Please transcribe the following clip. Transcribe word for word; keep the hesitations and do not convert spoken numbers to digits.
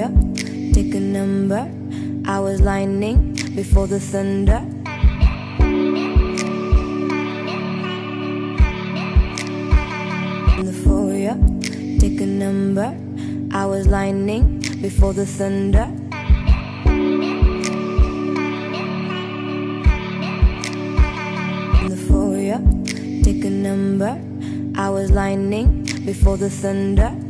ya, take a number. I was lightning before the thunder. In the foyer, take a number. I was lightning before the thunder. In the foyer, take a number. I was lightning before the thunder.